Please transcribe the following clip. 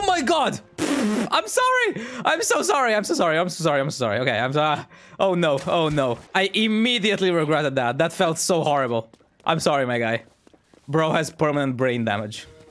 Oh my god! I'm sorry! I'm so sorry, I'm so sorry, I'm so sorry, I'm so sorry. Okay, I'm sorry. Oh no, oh no. I immediately regretted that. That felt so horrible. I'm sorry, my guy. Bro has permanent brain damage.